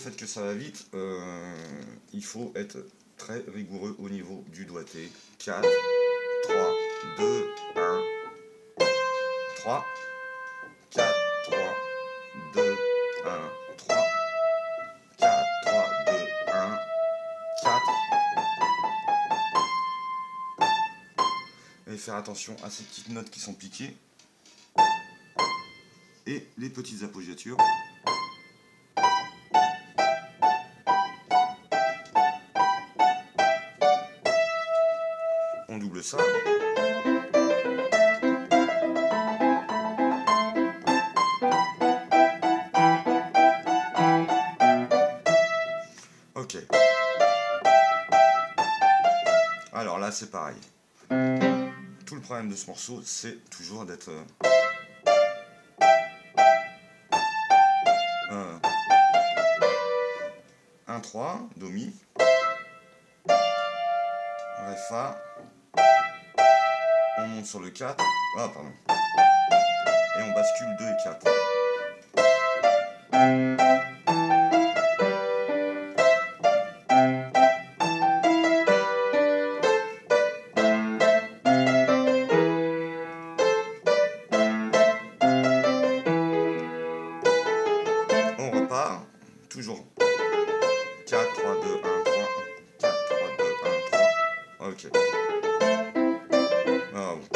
fait que ça va vite, il faut être très rigoureux au niveau du doigté. 4, 3, 2, 1, 3, 4, 3, 2, 1, 3, 4, 3, 2, 1, 4. Et faire attention à ces petites notes qui sont piquées. Et les petites appoggiatures. On double ça. Ok. Alors là, c'est pareil. Tout le problème de ce morceau, c'est toujours d'être... 1, 3, Do, Mi, Ré, Fa, on monte sur le 4, ah pardon, et on bascule 2 et 4. On repart, toujours 4, 3, 2, 1, 3, 4, 3, 2, 1, 3, ok. Ah, bon.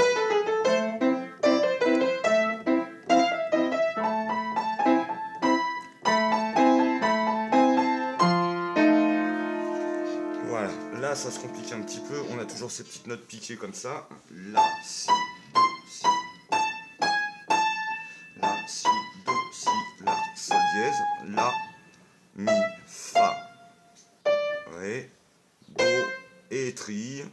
Voilà, là ça se complique un petit peu, on a toujours ces petites notes piquées comme ça. La, Si, Do, Si. La, Si, Do, Si, La, Sol dièse. La, Mi, Fa, Ré, Do et Tri.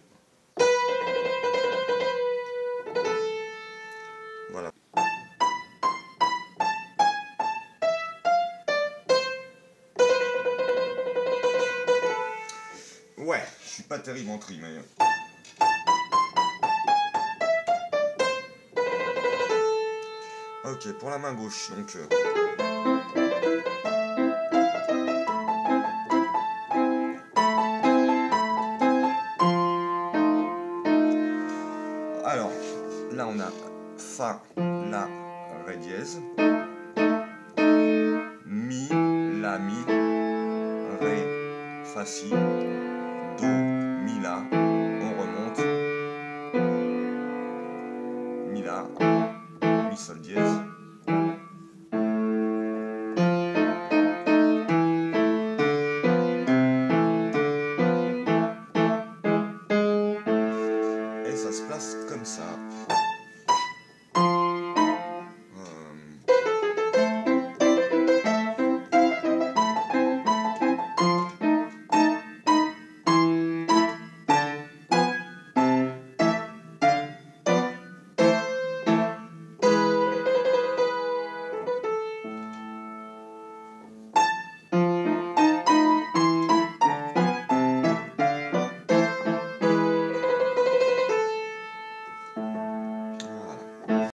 Voilà. Ouais, je suis pas terrible en tri, mais... Ok, pour la main gauche, donc... Alors, là on a Fa, La, Ré dièse, Mi, La, Mi, Ré, Fa, Si,